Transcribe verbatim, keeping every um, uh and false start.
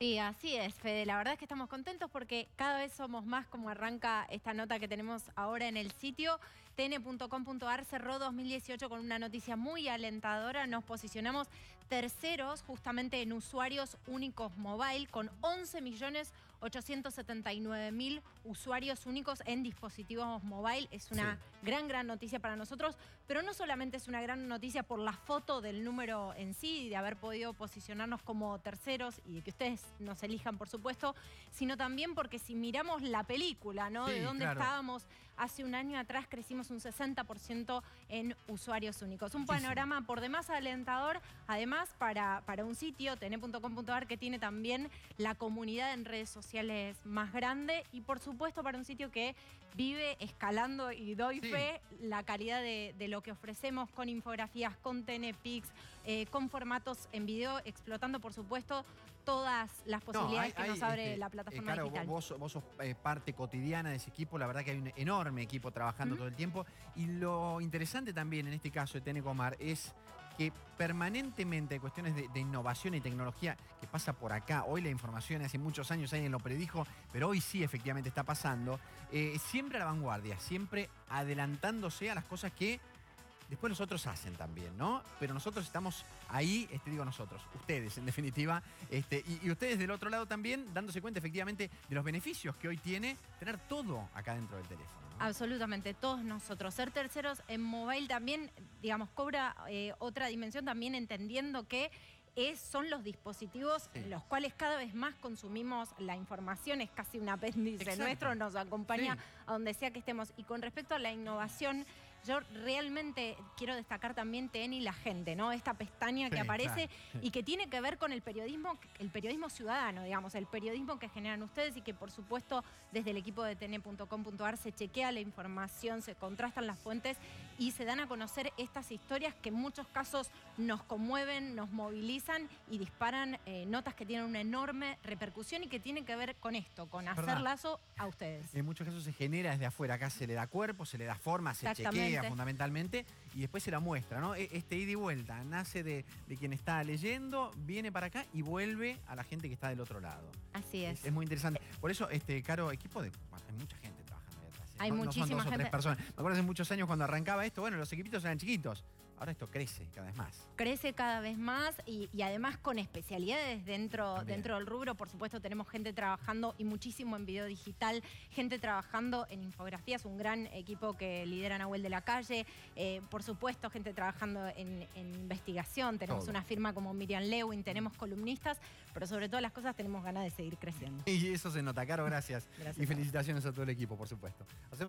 Sí, así es, Fede. La verdad es que estamos contentos porque cada vez somos más, como arranca esta nota que tenemos ahora en el sitio. T N punto com punto ar cerró dos mil dieciocho con una noticia muy alentadora. Nos posicionamos terceros justamente en usuarios únicos mobile con once millones ochocientos setenta y nueve mil usuarios únicos en dispositivos mobile. Es una sí. gran, gran noticia para nosotros, pero no solamente es una gran noticia por la foto del número en sí, de haber podido posicionarnos como terceros y de que ustedes nos elijan, por supuesto, sino también porque si miramos la película, ¿no? Sí, de dónde claro. estábamos hace un año atrás, crecimos un sesenta por ciento en usuarios únicos. Un panorama sí. por demás alentador, además para, para un sitio, T N punto com punto ar, que tiene también la comunidad en redes sociales más grande y, por supuesto, para un sitio que vive escalando, y doy sí. fe, la calidad de, de lo que ofrecemos con infografías, con T N Pix, eh, con formatos en video, explotando, por supuesto, todas las posibilidades no, hay, que nos hay, abre este, la plataforma eh, claro, digital. Vos, vos sos eh, parte cotidiana de ese equipo, la verdad que hay un enorme equipo trabajando uh-huh. todo el tiempo. Y lo interesante también en este caso de T N Comar es que permanentemente hay cuestiones de, de innovación y tecnología que pasa por acá. Hoy la información hace muchos años alguien lo predijo, pero hoy sí efectivamente está pasando. Eh, siempre a la vanguardia, siempre adelantándose a las cosas que después los otros hacen también, ¿no? Pero nosotros estamos ahí, este, digo nosotros, ustedes en definitiva, este, y, y ustedes del otro lado también dándose cuenta efectivamente de los beneficios que hoy tiene tener todo acá dentro del teléfono, ¿no? Absolutamente, todos nosotros. Ser terceros en mobile también, digamos, cobra eh, otra dimensión, también entendiendo que Es, son los dispositivos sí. en los cuales cada vez más consumimos la información, es casi un apéndice Exacto. nuestro, nos acompaña sí. a donde sea que estemos. Y con respecto a la innovación, yo realmente quiero destacar también T N y la gente, ¿no? Esta pestaña que sí, aparece claro. y que tiene que ver con el periodismo, el periodismo ciudadano, digamos, el periodismo que generan ustedes y que, por supuesto, desde el equipo de T N punto com punto ar se chequea la información, se contrastan las fuentes y se dan a conocer estas historias que en muchos casos nos conmueven, nos movilizan y disparan eh, notas que tienen una enorme repercusión y que tienen que ver con esto, con hacer ¿verdad? Lazo a ustedes. En muchos casos se genera desde afuera, acá se le da cuerpo, se le da forma, se chequea fundamentalmente y después se la muestra, ¿no? Este ida y vuelta nace de, de quien está leyendo, viene para acá y vuelve a la gente que está del otro lado. Así es. Es, es muy interesante. Por eso, este, Caro, equipo de... Bueno, hay mucha gente trabajando ahí atrás. Hay no, muchísima no son dos gente. o tres personas. Me acuerdo hace muchos años cuando arrancaba esto, bueno, los equipitos eran chiquitos. Ahora esto crece cada vez más. Crece cada vez más y, y además con especialidades dentro, dentro del rubro. Por supuesto, tenemos gente trabajando y muchísimo en video digital, gente trabajando en infografías, un gran equipo que lidera Nahuel de la Calle. Eh, por supuesto, gente trabajando en, en investigación. Tenemos todo. Una firma como Miriam Lewin, tenemos columnistas, pero sobre todas las cosas tenemos ganas de seguir creciendo. Y eso se nota, Caro, gracias. Gracias. Y felicitaciones a todo el equipo, por supuesto.